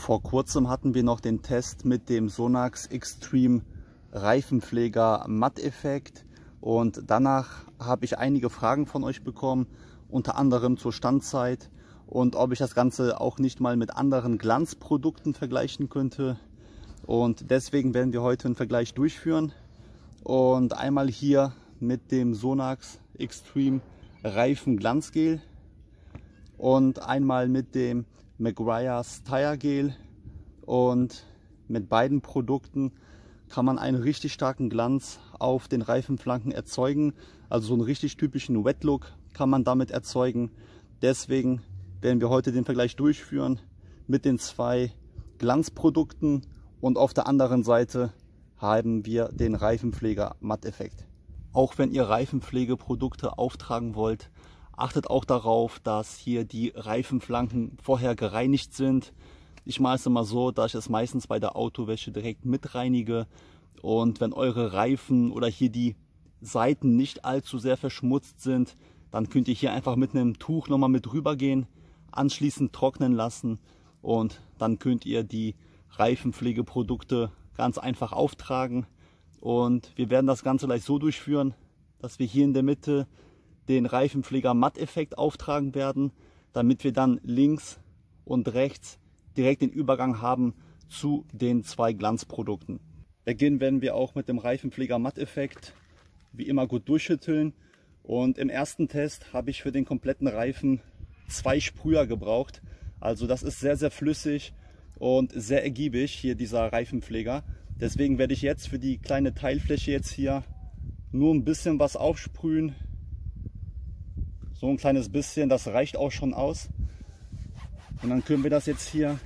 Vor kurzem hatten wir noch den Test mit dem Sonax Extreme Reifenpfleger Matteffekt und danach habe ich einige Fragen von euch bekommen, unter anderem zur Standzeit und ob ich das Ganze auch nicht mal mit anderen Glanzprodukten vergleichen könnte. Und deswegen werden wir heute einen Vergleich durchführen und einmal hier mit dem Sonax Extreme Reifen Glanzgel und einmal mit dem Meguiar's Tire Gel, und mit beiden Produkten kann man einen richtig starken Glanz auf den Reifenflanken erzeugen. Also so einen richtig typischen Wet Look kann man damit erzeugen. Deswegen werden wir heute den Vergleich durchführen mit den zwei Glanzprodukten und auf der anderen Seite haben wir den Reifenpfleger Matteffekt. Auch wenn ihr Reifenpflegeprodukte auftragen wollt, achtet auch darauf, dass hier die Reifenflanken vorher gereinigt sind. Ich mache es immer so, dass ich es meistens bei der Autowäsche direkt mit reinige. Und wenn eure Reifen oder hier die Seiten nicht allzu sehr verschmutzt sind, dann könnt ihr hier einfach mit einem Tuch nochmal mit rüber gehen, anschließend trocknen lassen und dann könnt ihr die Reifenpflegeprodukte ganz einfach auftragen. Und wir werden das Ganze gleich so durchführen, dass wir hier in der Mitte den Reifenpfleger Matteffekt auftragen werden, damit wir dann links und rechts direkt den Übergang haben zu den zwei Glanzprodukten. Beginnen werden wir auch mit dem Reifenpfleger Matteffekt, wie immer gut durchschütteln. Und im ersten Test habe ich für den kompletten Reifen 2 Sprüher gebraucht. Also das ist sehr, sehr flüssig und sehr ergiebig hier dieser Reifenpfleger. Deswegen werde ich jetzt für die kleine Teilfläche jetzt hier nur ein bisschen was aufsprühen. So ein kleines bisschen, das reicht auch schon aus. Und dann können wir das jetzt hier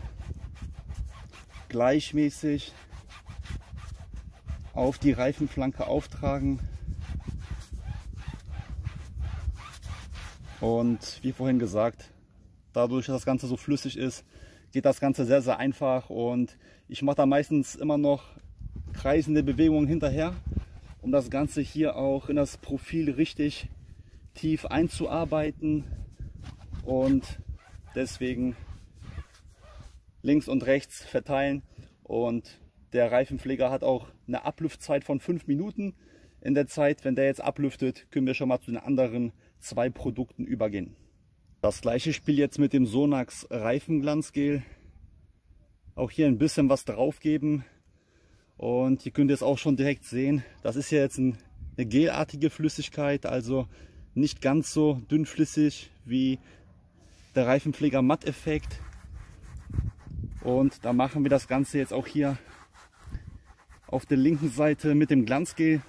gleichmäßig auf die Reifenflanke auftragen. Und wie vorhin gesagt, dadurch, dass das Ganze so flüssig ist, geht das Ganze sehr, sehr einfach. Und ich mache da meistens immer noch kreisende Bewegungen hinterher, um das Ganze hier auch in das Profil richtig tief einzuarbeiten. Und deswegen links und rechts verteilen. Und der Reifenpfleger hat auch eine Ablüftzeit von 5 Minuten. In der Zeit, wenn der jetzt ablüftet, können wir schon mal zu den anderen 2 Produkten übergehen. Das gleiche Spiel jetzt mit dem Sonax Reifenglanzgel. Auch hier ein bisschen was drauf geben. Und hier könnt ihr es auch schon direkt sehen. Das ist ja jetzt eine gelartige Flüssigkeit, also nicht ganz so dünnflüssig wie der Reifenpfleger Matteffekt. Und da machen wir das Ganze jetzt auch hier auf der linken Seite mit dem Glanzgel.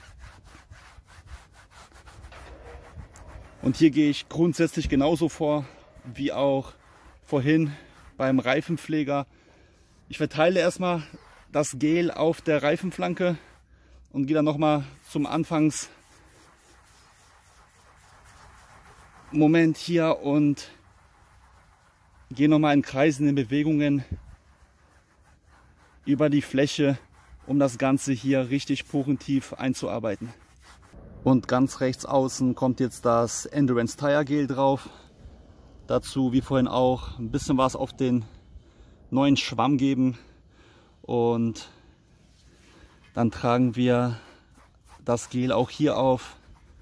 Und hier gehe ich grundsätzlich genauso vor wie auch vorhin beim Reifenpfleger. Ich verteile erstmal das Gel auf der Reifenflanke und gehe dann nochmal zum Anfangsmoment hier und gehe nochmal in kreisenden Bewegungen über die Fläche, um das Ganze hier richtig porentief einzuarbeiten. Und ganz rechts außen kommt jetzt das Endurance Tire Gel drauf. Dazu wie vorhin auch ein bisschen was auf den neuen Schwamm geben. Und dann tragen wir das Gel auch hier auf.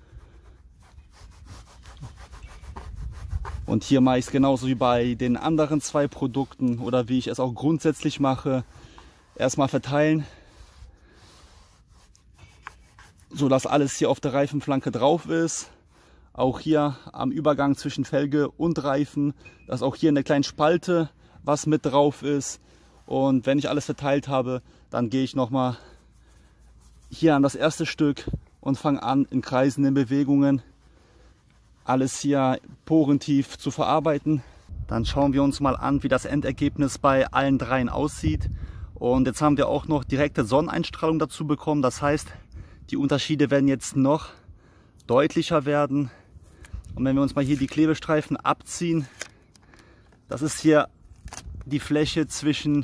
Und hier mache ich es genauso wie bei den anderen 2 Produkten oder wie ich es auch grundsätzlich mache. Erstmal verteilen, so dass alles hier auf der Reifenflanke drauf ist. Auch hier am Übergang zwischen Felge und Reifen, dass auch hier in der kleinen Spalte was mit drauf ist. Und wenn ich alles verteilt habe, dann gehe ich nochmal hier an das erste Stück und fange an, in kreisenden Bewegungen alles hier porentief zu verarbeiten. Dann schauen wir uns mal an, wie das Endergebnis bei allen 3 aussieht. Und jetzt haben wir auch noch direkte Sonneneinstrahlung dazu bekommen. Das heißt, die Unterschiede werden jetzt noch deutlicher werden. Und wenn wir uns mal hier die Klebestreifen abziehen, das ist hier die Fläche zwischen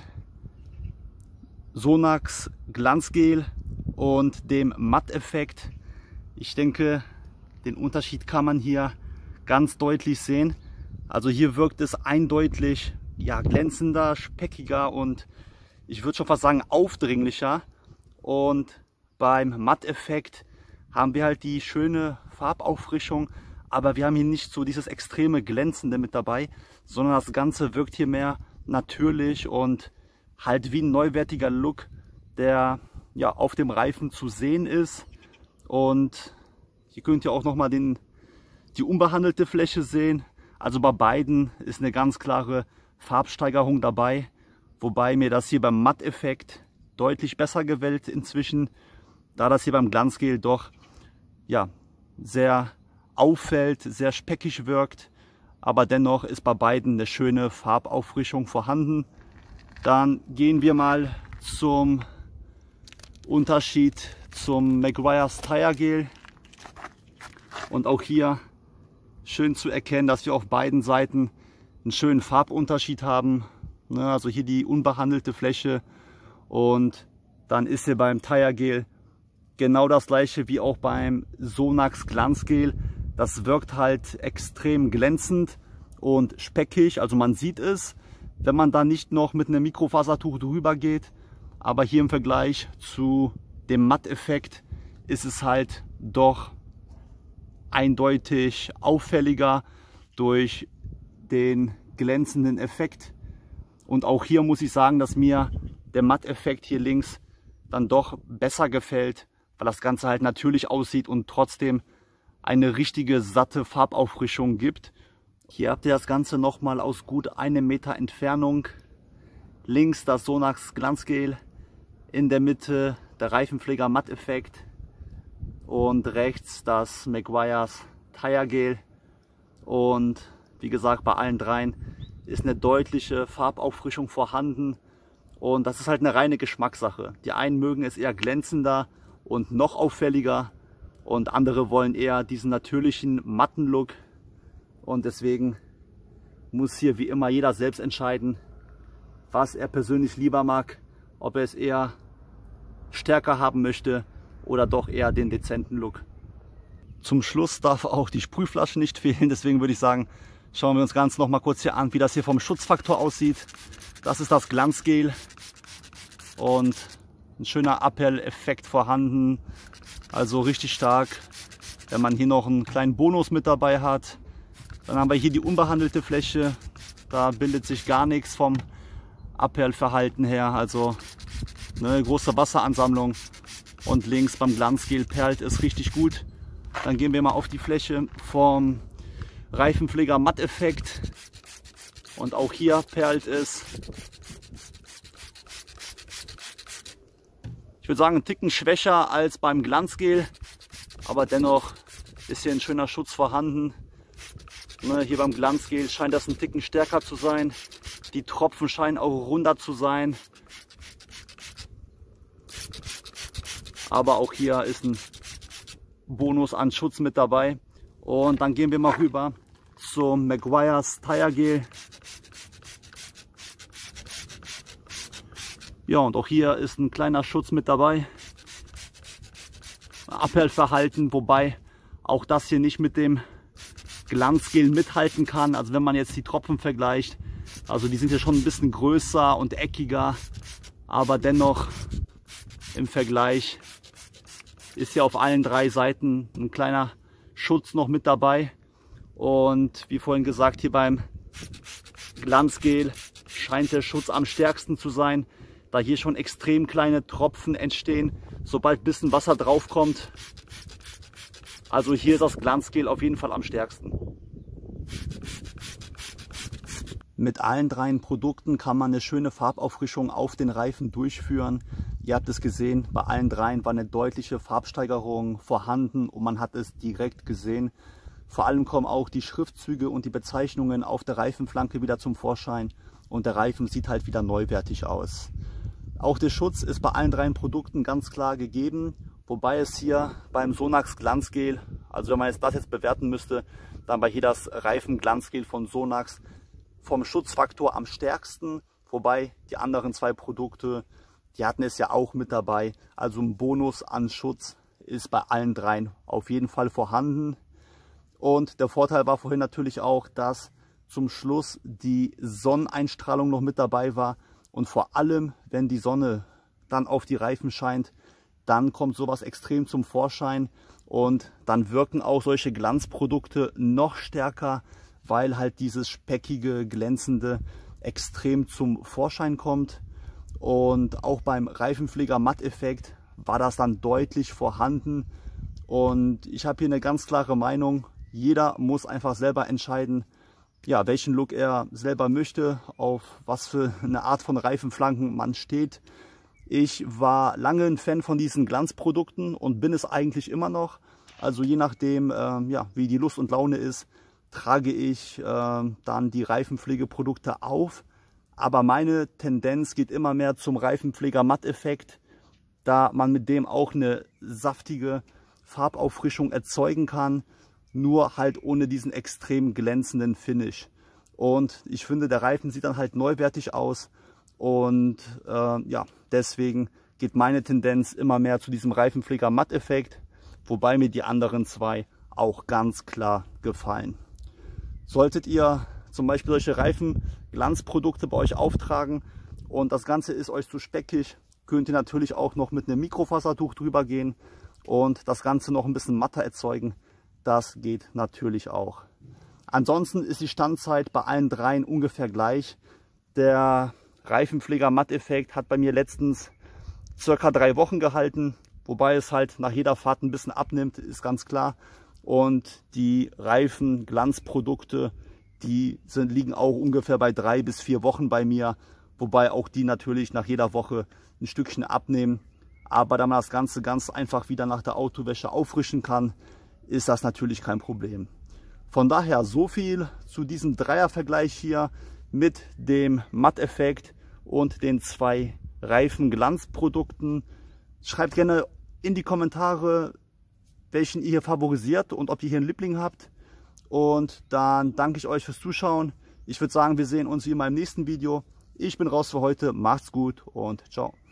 Sonax Glanzgel und dem Matteffekt. Ich denke, den Unterschied kann man hier ganz deutlich sehen. Also hier wirkt es eindeutig ja, glänzender, speckiger und ich würde schon fast sagen aufdringlicher. Und beim Matteffekt haben wir halt die schöne Farbauffrischung, aber wir haben hier nicht so dieses extreme Glänzende mit dabei, sondern das Ganze wirkt hier mehr natürlich und halt wie ein neuwertiger Look, der ja auf dem Reifen zu sehen ist. Und hier könnt ihr auch nochmal die unbehandelte Fläche sehen. Also bei beiden ist eine ganz klare Farbsteigerung dabei, wobei mir das hier beim Matteffekt deutlich besser gefällt inzwischen, da das hier beim Glanzgel doch ja sehr auffällt, sehr speckig wirkt, aber dennoch ist bei beiden eine schöne Farbauffrischung vorhanden. Dann gehen wir mal zum Unterschied zum Meguiar's Tire Gel und auch hier schön zu erkennen, dass wir auf beiden Seiten einen schönen Farbunterschied haben. Also hier die unbehandelte Fläche und dann ist hier beim Tire Gel genau das gleiche wie auch beim Sonax Glanzgel. Das wirkt halt extrem glänzend und speckig, also man sieht es, wenn man da nicht noch mit einem Mikrofasertuch drüber geht. Aber hier im Vergleich zu dem Matteffekt ist es halt doch eindeutig auffälliger durch den glänzenden Effekt. Und auch hier muss ich sagen, dass mir der Matteffekt hier links dann doch besser gefällt, weil das Ganze halt natürlich aussieht und trotzdem eine richtige satte Farbauffrischung gibt. Hier habt ihr das Ganze nochmal aus gut 1 Meter Entfernung. Links das Sonax Glanzgel, in der Mitte der Reifenpfleger Matteffekt und rechts das Meguiar's Tire Gel. Und wie gesagt, bei allen dreien ist eine deutliche Farbauffrischung vorhanden und das ist halt eine reine Geschmackssache. Die einen mögen es eher glänzender und noch auffälliger und andere wollen eher diesen natürlichen matten Look und deswegen muss hier wie immer jeder selbst entscheiden, was er persönlich lieber mag, ob er es eher stärker haben möchte oder doch eher den dezenten Look. Zum Schluss darf auch die Sprühflasche nicht fehlen, deswegen würde ich sagen, schauen wir uns ganz noch mal kurz hier an, wie das hier vom Schutzfaktor aussieht. Das ist das Glanzgel und ein schöner Appell-Effekt vorhanden, also richtig stark. Wenn man hier noch einen kleinen Bonus mit dabei hat, dann haben wir hier die unbehandelte Fläche, da bildet sich gar nichts vom Appellverhalten her, also eine große Wasseransammlung und links beim Glanzgel perlt es richtig gut. Dann gehen wir mal auf die Fläche vom Reifenpfleger Matteffekt und auch hier perlt es. Ich würde sagen, einen Ticken schwächer als beim Glanzgel, aber dennoch ist hier ein schöner Schutz vorhanden. Hier beim Glanzgel scheint das ein Ticken stärker zu sein. Die Tropfen scheinen auch runder zu sein. Aber auch hier ist ein Bonus an Schutz mit dabei. Und dann gehen wir mal rüber zum Meguiar's Tire Gel. Ja, und auch hier ist ein kleiner Schutz mit dabei. Appellverhalten, wobei auch das hier nicht mit dem Glanzgel mithalten kann. Also wenn man jetzt die Tropfen vergleicht, also die sind ja schon ein bisschen größer und eckiger, aber dennoch im Vergleich ist ja auf allen 3 Seiten ein kleiner Schutz noch mit dabei. Und wie vorhin gesagt, hier beim Glanzgel scheint der Schutz am stärksten zu sein, da hier schon extrem kleine Tropfen entstehen, sobald ein bisschen Wasser drauf kommt. Also hier ist das Glanzgel auf jeden Fall am stärksten. Mit allen 3 Produkten kann man eine schöne Farbauffrischung auf den Reifen durchführen. Ihr habt es gesehen, bei allen 3 war eine deutliche Farbsteigerung vorhanden und man hat es direkt gesehen. Vor allem kommen auch die Schriftzüge und die Bezeichnungen auf der Reifenflanke wieder zum Vorschein und der Reifen sieht halt wieder neuwertig aus. Auch der Schutz ist bei allen 3 Produkten ganz klar gegeben, wobei es hier beim Sonax Glanzgel, also wenn man das jetzt bewerten müsste, dann war hier das Reifenglanzgel von Sonax vom Schutzfaktor am stärksten, wobei die anderen 2 Produkte, die hatten es ja auch mit dabei. Also ein Bonus an Schutz ist bei allen 3 auf jeden Fall vorhanden. Und der Vorteil war vorhin natürlich auch, dass zum Schluss die Sonneneinstrahlung noch mit dabei war. Und vor allem, wenn die Sonne dann auf die Reifen scheint, dann kommt sowas extrem zum Vorschein. Und dann wirken auch solche Glanzprodukte noch stärker, weil halt dieses speckige, glänzende extrem zum Vorschein kommt. Und auch beim Reifenpfleger Matteffekt war das dann deutlich vorhanden. Und ich habe hier eine ganz klare Meinung. Jeder muss einfach selber entscheiden, ja, welchen Look er selber möchte, auf was für eine Art von Reifenflanken man steht. Ich war lange ein Fan von diesen Glanzprodukten und bin es eigentlich immer noch. Also je nachdem, ja, wie die Lust und Laune ist, trage ich dann die Reifenpflegeprodukte auf. Aber meine Tendenz geht immer mehr zum Reifenpfleger Matteffekt, da man mit dem auch eine saftige Farbauffrischung erzeugen kann, nur halt ohne diesen extrem glänzenden Finish. Und ich finde, der Reifen sieht dann halt neuwertig aus und ja, deswegen geht meine Tendenz immer mehr zu diesem Reifenpfleger Matteffekt, wobei mir die anderen zwei auch ganz klar gefallen. Solltet ihr zum Beispiel solche Reifenglanzprodukte bei euch auftragen und das Ganze ist euch zu speckig, könnt ihr natürlich auch noch mit einem Mikrofasertuch drüber gehen und das Ganze noch ein bisschen matter erzeugen. Das geht natürlich auch. Ansonsten ist die Standzeit bei allen dreien ungefähr gleich. Der Reifenpfleger Matteffekt hat bei mir letztens circa 3 Wochen gehalten, wobei es halt nach jeder Fahrt ein bisschen abnimmt, ist ganz klar. Und die Reifenglanzprodukte, die liegen auch ungefähr bei 3 bis 4 Wochen bei mir, wobei auch die natürlich nach jeder Woche ein Stückchen abnehmen. Aber da man das Ganze ganz einfach wieder nach der Autowäsche auffrischen kann, ist das natürlich kein Problem. Von daher so viel zu diesem Dreiervergleich hier mit dem Matteffekt und den 2 Reifenglanzprodukten. Schreibt gerne in die Kommentare, welchen ihr hier favorisiert und ob ihr hier einen Liebling habt. Und dann danke ich euch fürs Zuschauen. Ich würde sagen, wir sehen uns wie in meinem nächsten Video. Ich bin raus für heute. Macht's gut und ciao.